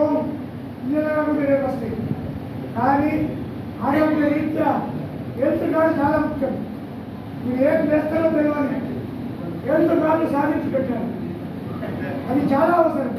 పోం ఇంజనీర్లకు రేపు వస్తాయి. కానీ ఆరోగ్య రీత్యా హెల్త్ కార్డు చాలా ముఖ్యం. మీరు ఏం చేస్తారో తెలియాలి, హెల్త్ కార్డు సాధించి పెట్టారు, అది చాలా అవసరం.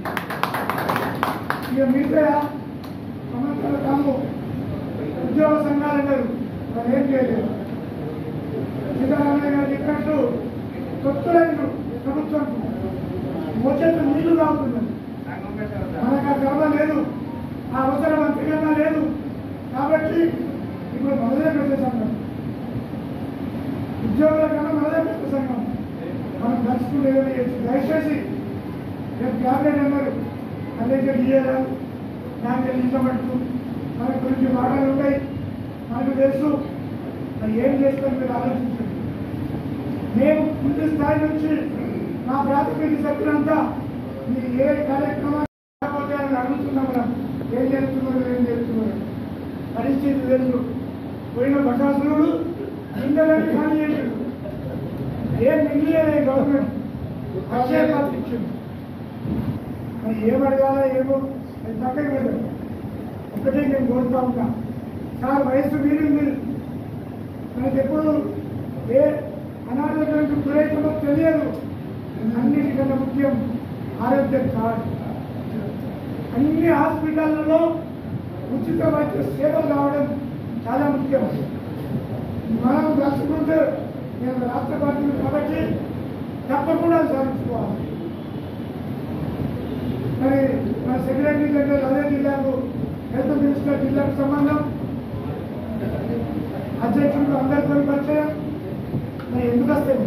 ఇక మిగతా సంవత్సరాల తాము ఉద్యోగ సంఘాలు అన్నారు, వాళ్ళు ఏం చేయలేదు. సీతారామయ్య గారు చెప్పినట్టు కొత్తలైన ప్రభుత్వం వచ్చేట్టు నీళ్లు తాగుతున్నారు. మనకు ఆ గర్వ లేదు, ఆ అవసరం అంతకన్నా లేదు. కాబట్టి ఇప్పుడు మనదే పెద్ద సంఘం, ఉద్యోగుల కన్నా మనదే పెద్ద సంఘం. మనం దర్శకులు ఏదైనా చేయొచ్చు. దయచేసి రేపు క్యాబినెట్ అన్నారు, అలాగే డిఏరాలు దానికి ఇష్టపడుతూ మన గురించి మాటలు ఉంటాయి, మనకు తెలుసు. మరి ఏం చేస్తాం మీరు ఆలోచించండి. మేము ముందు స్థాయి నుంచి మా ప్రాథమిక సభ్యులంతా మీరు ఏ కార్యక్రమాలు అడుగుతున్నాం, మనం ఏం చేస్తున్నారు పరిస్థితి తెలుసు. పోయిన బకాసురుడు ఇంటర్నెట్ ఖాళీ చేశాడు, ఏం మిగిలేదు గవర్నమెంట్ అక్షయపాత్ర ఇచ్చింది. మరి ఏమడగాలా ఏమో అది పక్కన పెట్టారు. ఒకటే నేను కోరుతా ఉంటా, సార్ వయస్సు మీరు మనకి ఎప్పుడు ఏ అనారోగ్యానికి గురైతుందో తెలియదు. అన్నిటికన్నా ముఖ్యం ఆరోగ్యం కార్డు. అన్ని హాస్పిటళ్లలో ఉచిత వైద్య సేవలు కావడం చాలా ముఖ్యం. మనం దర్శకుంటే నేను రాష్ట్ర పార్టీలు కాబట్టి తప్పకుండా సాధించుకోవాలి. మరి మన సెక్రటరీ జనరల్ అదే జిల్లాకు హెల్త్ మినిస్టర్ జిల్లాకు సంబంధం, అధ్యక్షుడు అందరితో పరిచయం. మరి ఎందుకు వస్తుంది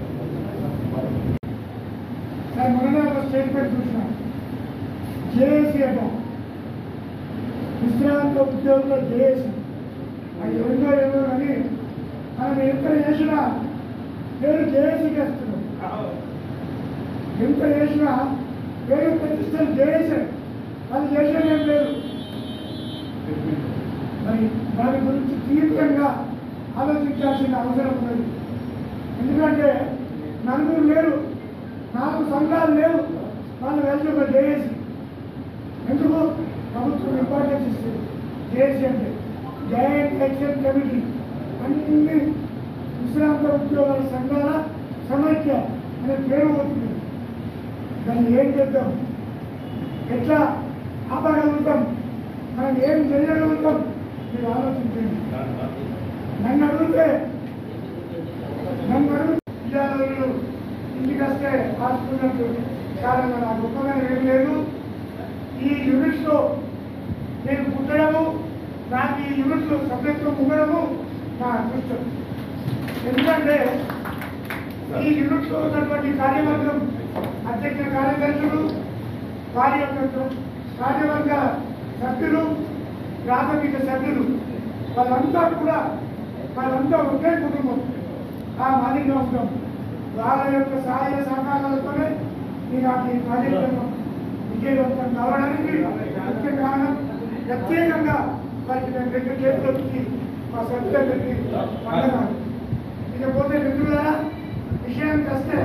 సార్? మొన్ననే ఒక స్టేట్మెంట్ చూసిన, జేఏసీ అట, విశ్రాంత ఉద్యోగుల జేఏసీ. అది ఎవరితో ఏమో కానీ మనం ఎంత చేసినా పేరు జేఏసీకి వస్తున్నాం. ఎంత చేసినా పేరు ప్రతిష్టలు జేఏసీ, అది చేసేది ఏం లేదు. మరి దాని గురించి తీవ్రంగా ఆలోచించాల్సిన అవసరం ఉన్నది. ఎందుకంటే నలుగురు లేరు, 4 సంఘాలు లేవు, వాళ్ళు వెళ్ళి ఒక జేఏసీ. ఎందుకు? ప్రభుత్వం ఇంపార్టెన్స్ ఇస్తుంది. జేఏసీ అంటే జాయింట్ యాక్షన్ కమిటీ, అన్ని విశ్రాంత ఉద్యోగాల సంఘాల సమైక్య అనే పేరు అవుతుంది. దాన్ని ఏం చేద్దాం, ఎట్లా ఆపగలుగుతాం, మనం ఏం చేయగలుగుతాం మీరు ఆలోచించండి. నన్ను అడిగితే విద్యార్థులు ఇంటికి వస్తే ఆడుతున్నట్టు చాలా నా గొప్పగా ఏం లేదు. ఈ యూనిట్స్లో నేను పుట్టడము, నాకు ఈ యూనిట్లో సభ్యత్వం ఉండడము నా అదృష్టం. ఎందుకంటే ఈ యూనిట్లో ఉన్నటువంటి కార్యవర్గం, అధ్యక్ష కార్యదర్శులు, కార్యవర్గ సభ్యులు, ప్రాథమిక సభ్యులు, వాళ్ళంతా ఒకే కుటుంబం, ఆ మాదిరిగా ఉంటాం. వాళ్ళ యొక్క సహాయ సహకారాలతోనే నాకు ఈ కార్యక్రమం విజయవంతం కావడానికి ముఖ్య కారణం. ప్రత్యేకంగా వారికి నేను 2 చేతులకి మా సభ్యులకి వందనాలు. ఇకపోతే మిత్రులారా, విషయానికి వస్తే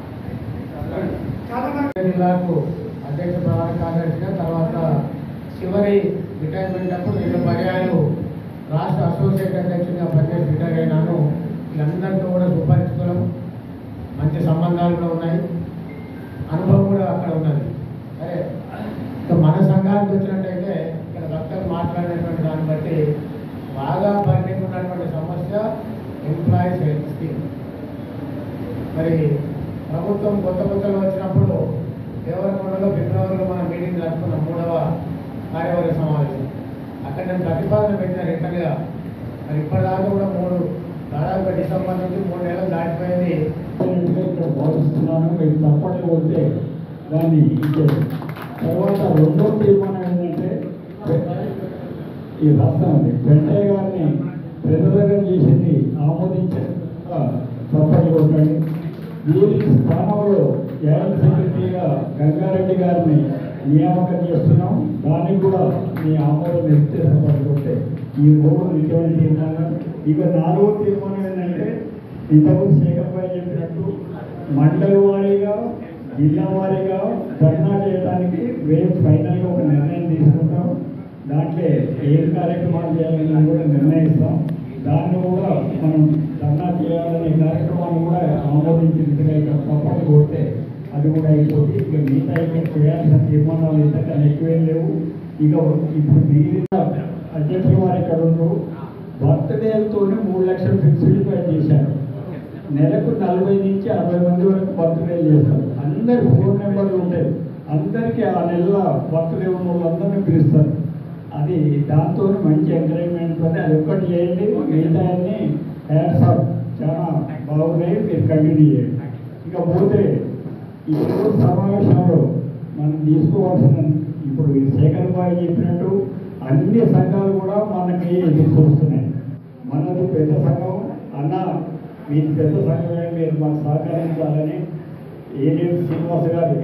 చాలా మంది జిల్లాకు అధ్యక్ష ప్రధాన కార్యదర్శిగా, తర్వాత చివరి రిటైర్మెంట్ అప్పుడు 2 పర్యాయాలు రాష్ట్ర అసోసియేట్ అధ్యక్షుడిగా పనిచేసి రిటైర్ అయినాను. వీళ్ళందరితో కూడా సుపరిచితులం, మంచి సంబంధాలు కూడా ఉన్నాయి, అనుభవం కూడా అక్కడ ఉన్నది. సరే, ఇక మన సంఘానికి వచ్చినట్టయితే ఇక్కడ భక్తులు మాట్లాడినటువంటి దాన్ని బట్టి బాగా పరిణితి ఉన్నటువంటి సమస్య ఎంప్లాయీస్ హెల్త్ స్కీమ్. మరి ప్రభుత్వం కొత్తలో వచ్చినప్పుడు దేవరకొండలో ఫిబ్రవరిలో మన మీటింగ్ జరుపుకున్న 3వ కార్యవర్గ సమావేశం. అక్కడ నేను ప్రతిపాదన పెట్టిన రిటర్న్గా. మరి ఇప్పటిదాకా కూడా దాదాపు డిసెంబర్ నుంచి 3 నెలలు దాటిపోయింది. భావిస్తున్నాను. మీరు తప్పట్లు ఉంటే దాన్ని ఇచ్చేది. తర్వాత 2వ తీర్మానం ఏంటంటే ఈ రాష్ట్రాన్ని వెంకయ్య గారిని ప్రజలను చేసింది ఆమోదించే తప్పట్లు కొట్టండి. వీరి స్థానంలో జాయింట్ సెక్రటరీగా గంగారెడ్డి గారిని నియామకం చేస్తున్నాం. దానికి కూడా మీ ఆమోదం ఇస్తే తప్పట్టు ఈ 3 ముఖ్యమైన తీర్మానం. ఇక 4వ తీర్మానం ఏంటంటే ఇంతకుముందు శేఖర్ భాయ్ చెప్పినట్టు మండల వారీగా జిల్లా వారీగా ధర్నా చేయడానికి రేపు ఫైనల్గా ఒక నిర్ణయం తీసుకుంటాం. దాంట్లో ఏం కార్యక్రమాలు చేయాలని కూడా నిర్ణయిస్తాం. దాన్ని కూడా మనం ధర్నా చేయాలనే కార్యక్రమాన్ని కూడా ఆమోదించినట్టుగా ఇక తప్పని కొడితే అది కూడా అయిపోతుంది. ఇక మిగతా ఇక్కడ చేయాల్సిన తీర్మానాలు ఇంతకన్నా ఎక్కువేం లేవు. ఇక ఇప్పుడు మిగిలిన అధ్యక్షుల వారు ఇక్కడ ఉన్నారు. బర్త్డేలతో 3 లక్షలు ఫిక్స్డ్ చేశారు. నెలకు 40 నుంచి 60 మంది వరకు బర్త్డేలు చేస్తారు. అందరి ఫోన్ నెంబర్లు ఉంటాయి. అందరికీ ఆ నెలలో బర్త్డే ఉన్న వాళ్ళందరినీ పిలుస్తారు. అది దాంతో మంచి ఎంకరేజ్మెంట్ ఉంది. అది ఒక్కటి చేయండి, మిగతా అన్ని హ్యాండ్సప్ చాలా బాగున్నాయి, మీరు కంటిన్యూ చేయండి. ఇక పోతే ఈ సమావేశంలో మనం తీసుకోవాల్సిన ఇప్పుడు శేఖర్ బాబు చెప్పినట్టు అన్ని సంఘాలు కూడా మనకి ఎదురు చూస్తున్నాయి. మనది పెద్ద సంఘం అన్న, మీకు పెద్ద సంఘమే, మీరు మాకు సహకరించాలని ఏడేడు శ్రీనివాస గారు